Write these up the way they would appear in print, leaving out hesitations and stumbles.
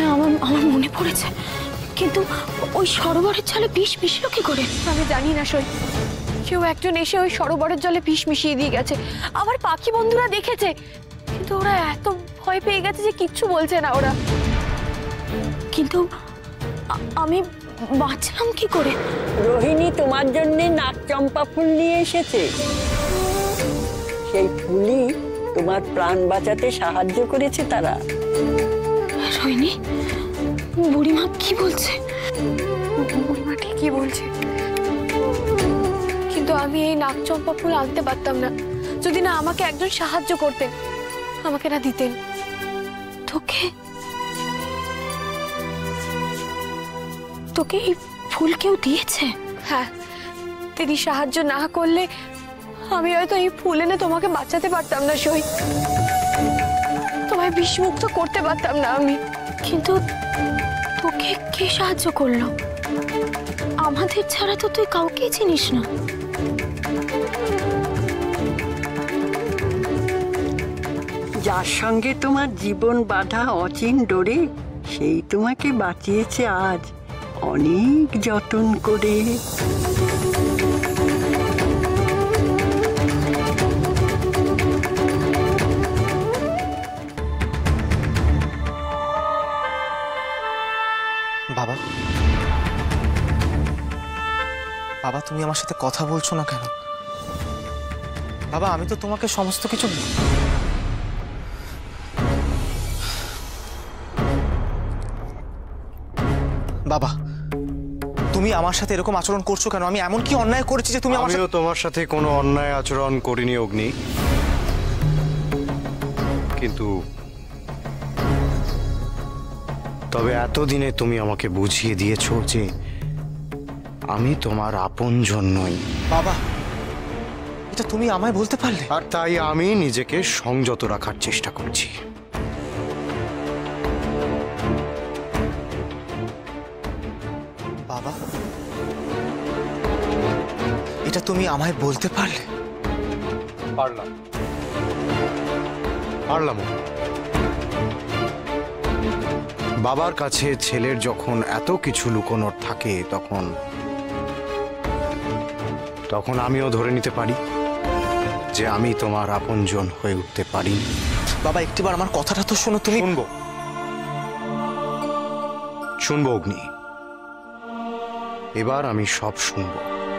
আমার আমার মনে পড়েছে, কিন্তু ওই সরোবরের জলে বিষ মিশলো কি করে? আমি জানি না সই, কেউ একজন এসে ওই সরোবরের জলে বিষ মিশিয়ে দিয়ে গেছে। আমার পাখি বন্ধুরা দেখেছে, কিন্তু ওরা এত ভয় পেয়ে গেছে যে কিচ্ছু বলছে না ওরা। কিন্তু আমি বাঁচলাম কি করে? রোহিণী তোমার জন্য নাকচম্পা ফুল নিয়ে এসেছে। সেই ফুলই তোমার প্রাণ বাঁচাতে সাহায্য করেছে তারা। রোহিণী, বুড়িমা কি বলছে? বুড়িমা ঠিকই বলছে, কিন্তু আমি এই নাকচম্পা ফুল আনতে পারতাম না যদি না আমাকে একজন সাহায্য করতেন, আমাকে না দিতেন। তোকে তোকে এই ফুল কেউ দিয়েছে? হ্যাঁ, তিনি সাহায্য না করলে আমি হয়তো এই ফুল এনে তোমাকে বাঁচাতে পারতাম না সই, তোমায় বিষমুক্ত করতে পারতাম না আমি। কিন্তু তোকে কে সাহায্য করলো? আমাদের ছাড়া তো তুই কাউকে চিনিস না। যার সঙ্গে তোমার জীবন বাঁধা অচিন ডোরে, সেই তোমাকে বাঁচিয়েছে আজ অনেক যত্ন করে। বাবা, বাবা তুমি আমার সাথে কথা বলছো না কেন? বাবা, আমি তো তোমাকে সমস্ত কিছু... বাবা, তুমি আমার সাথে এরকম আচরণ করছো কেন? আমি এমন কি অন্যায় করেছি যে তুমি আমার সাথে... আমিও তোমার সাথে কোনো অন্যায় আচরণ করিনি অগ্নি, কিন্তু তবে এতদিনে তুমি আমাকে বুঝিয়ে দিয়েছো যে আমি তোমার আপনজন নই। বাবা, এটা তুমি আমায় বলতে পারলে? আর তাই আমি নিজেকে সংযত রাখার চেষ্টা করছি। বাবা, এটা তুমি আমায় বলতে পারলে? পারলাম। বাবার কাছে ছেলের যখন এত কিছু লুকোনোর থাকে, তখন আমিও ধরে নিতে পারি যে আমি তোমার আপনজন হয়ে উঠতে পারি। বাবা, একটিবার আমার কথাটা তো শোনো। তুমি... শুনবো অগ্নি, এবার আমি সব শুনব,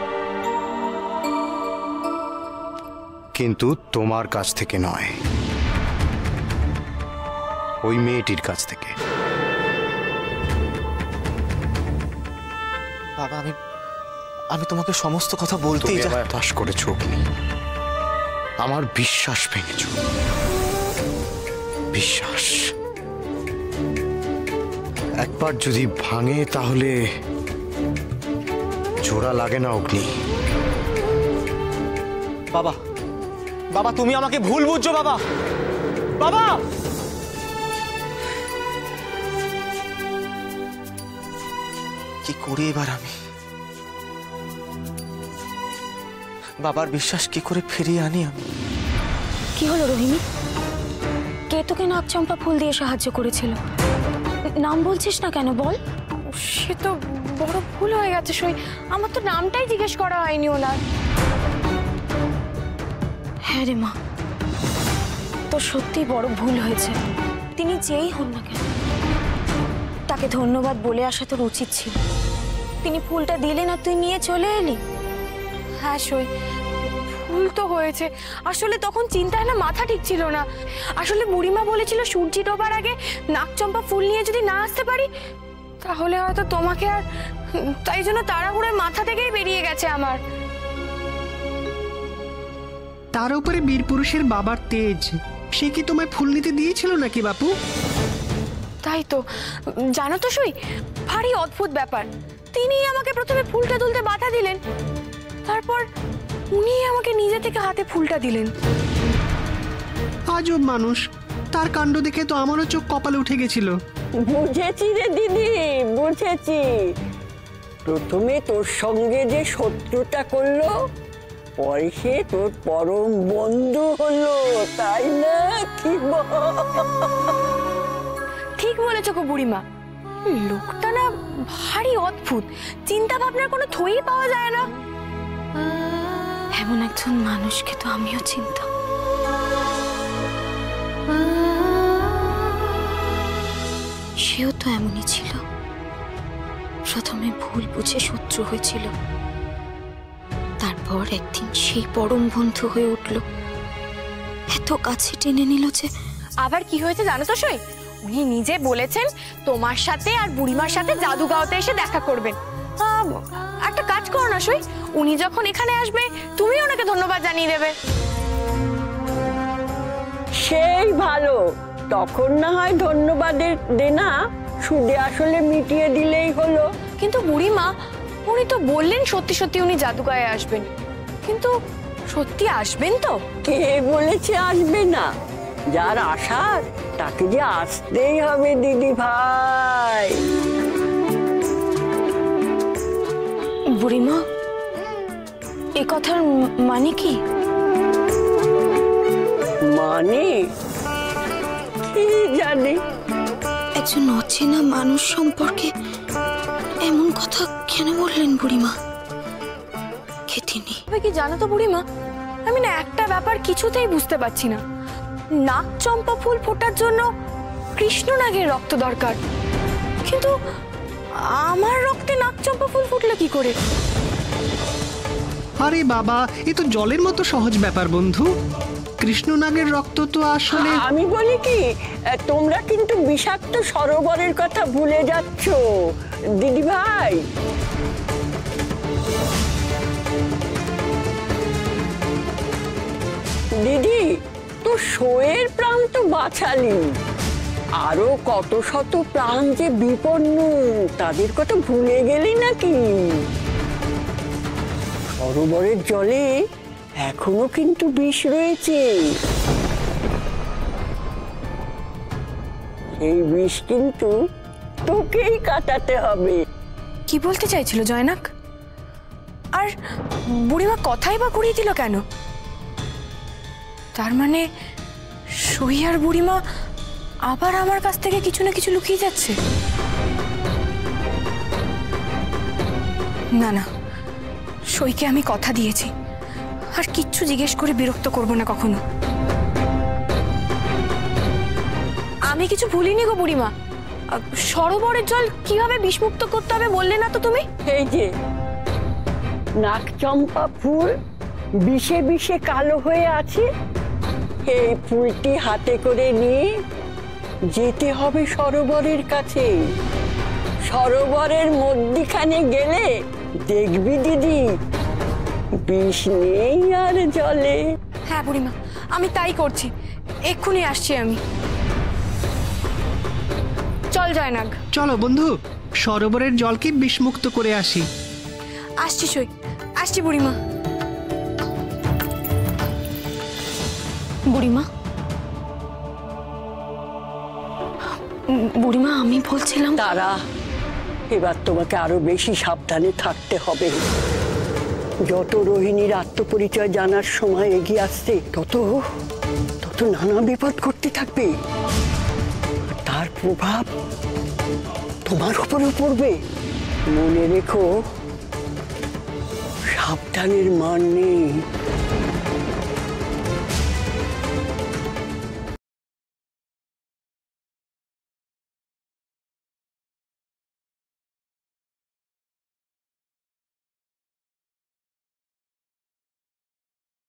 কিন্তু তোমার কাছ থেকে নয়, ওই মেয়েটির কাছ থেকে। বাবা, আমি তোমাকে সমস্ত কথা বলতেই হতাশ করেছো অগ্নি, আমার বিশ্বাস ভেঙেছ। বিশ্বাস একবার যদি ভাঙে তাহলে জোড়া লাগে না অগ্নি। বাবা, বাবা তুমি আমাকে ভুল বুঝছো বাবা। বাবা, কি করি এবার আমি? বাবার বিশ্বাস কি করে ফিরিয়ে আনি আমি? কি হলো রোহিণী? কে তোকে নাকচম্পা ফুল দিয়ে সাহায্য করেছিল? নাম বলছিস না কেন, বল। সে তো বড় ভুল হয়ে গেছে সই, আমার তো নামটাই জিজ্ঞেস করা হয়নি ওনার। হ্যাঁ রে মা, তোর সত্যি বড় ভুল হয়েছে। তিনি যেই হন না কেন, তাকে ধন্যবাদ বলে আসা তোর উচিত ছিল। তিনি ফুলটা দিলেন আর তুই নিয়ে চলে এলি। হ্যাঁ সই, ভুল তো হয়েছে। আসলে তখন চিন্তায় না মাথা ঠিক ছিল না। আসলে বুড়িমা বলেছিল সূর্য ডোবার আগে নাকচম্পা ফুল নিয়ে যদি না আসতে পারি তাহলে হয়তো তোমাকে আর, তাই জন্য তাড়াহুড়োয় মাথা থেকেই বেরিয়ে গেছে আমার। তার উপরে বীরপুরুষের বাবার তেজ, সে কি তোমায় ফুল নিতে দিয়েছিল নাকি বাপু? তাই তো, জানো তো সই, ভারী অদ্ভুত ব্যাপার। তিনি আমাকে প্রথমে ফুলটা তুলতে বাধা দিলেন, তারপর উনি আমাকে নিজে থেকে হাতে ফুলটা দিলেন। আজব মানুষ, তার কাণ্ড দেখে তো আমারও চোখ কপালে উঠে গেছিল। বুঝেছি রে দিদি, বুঝেছি। প্রথমে তোর সঙ্গে যে শত্রুতা করলো, পরে সে তোর পরম বন্ধু হলো, তাই না? কি ঠিক বলেছো গো বুড়িমা, লোকটা না ভারী অদ্ভুত, চিন্তা ভাবনার কোনো থই পাওয়া যায় না। এমন একজন মানুষকে তো আমিও চিনতাম। সেও তো এমনই ছিল, প্রথমে ভুল বুঝে শত্রু হয়েছিল, তারপর একদিন সেই পরম বন্ধু হয়ে উঠল, এত কাছে টেনে নিল যে। আবার কি হয়েছে জানো তো সই? উনি নিজে বলেছেন তোমার সাথে আর বুড়িমার সাথে জাদুগাঁওতে এসে দেখা করবেন। একটা কাজ করো না সই, উনি যখন এখানে আসবে তুমি ওনাকে ধন্যবাদ জানিয়ে দেবে। সেই ভালো, তখন না হয় ধন্যবাদের দেনা সুদে আসলে মিটিয়ে দিলেই হলো। কিন্তু বুড়িমা, উনি তো বললেন সত্যি সত্যি উনি জাদুগাঁয়ে আসবেন, কিন্তু সত্যি আসবেন তো? কে বলেছে আসবে না? যার আশার তাকে যে আসতেই হবে দিদি ভাই। বুড়িমা, এ কথার মানে কি? মানে কি জানি। একজন অচেনা মানুষ সম্পর্কে এমন কথা কেন বললেন বুড়িমা? কে তিনি? তবে কি জানো তো বুড়িমা, আমি না একটা ব্যাপার কিছুতেই বুঝতে পারছি না। নাক চম্পা ফুল ফোটার জন্য কৃষ্ণনাগের রক্ত দরকার, কিন্তু আমার রক্তে নাক চম্পা ফুল ফুটলো কি করে? আরে বাবা, এ তো জলের মতো সহজ ব্যাপার বন্ধু। কৃষ্ণনাগের রক্ত তো আসলে আমি বলি কি, তোমরা কিন্তু বিষাক্ত সরোবরের কথা ভুলে যাচ্ছ দিদি ভাই। দিদি, তো শোয়ের প্রাণ তো বাঁচালি, আরো কত শত প্রাণ যে বিপন্ন, তাদের কথা ভুলে গেলি নাকি? সরোবরের জলে এখনো কিন্তু বিষ রয়েছে, এই বিষ কিন্তু তোকেই কাটাতে হবে। কি বলতে চাইছিল জয়নাক? আর বুড়িমা কথাই বা ঘুরিয়ে দিল কেন? তার মানে সই আর বুড়িমা আবার আমার কাছ থেকে কিছু না কিছু লুকিয়ে যাচ্ছে। না না, সইকে আমি কথা দিয়েছি, আর কিচ্ছু জিজ্ঞেস করে বিরক্ত করব না কখনো। আমি কিছু ভুলিনি গো বুড়িমা। সরোবরের জল কিভাবে বিষমুক্ত করতে হবে বললে না তো তুমি? এই যে নাকচম্পা ফুল বিষে বিষে কালো হয়ে আছে, এই ফুলটি হাতে করে নিয়ে যেতে হবে সরোবরের কাছে। সরোবরের মধ্যিখানে গেলে দেখবি দিদি, বিষ নেই আর জলে। হ্যাঁ বুড়িমা, আমি তাই করছি, এক্ষুনি আসছি আমি। চল জয়নাগ। চলো বন্ধু, সরোবরের জলকে বিষমুক্ত করে আসি। আসছি সই, আসছি বুড়িমা। বুড়িমা, বুড়িমা, আমি বলছিলাম তারা, এবার তোমাকে আরো বেশি সাবধানে থাকতে হবে। যত রোহিণীর আত্মপরিচয় জানার সময় এগিয়ে আসছে, তত তত নানা বিপদ করতে থাকবে, তার প্রভাব তোমার উপরেও পড়বে। মনে রেখো, সাবধানের মান নেই।